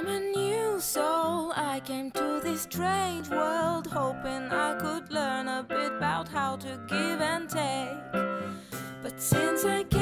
I'm a new soul. I came to this strange world hoping I could learn a bit about how to give and take. But since I came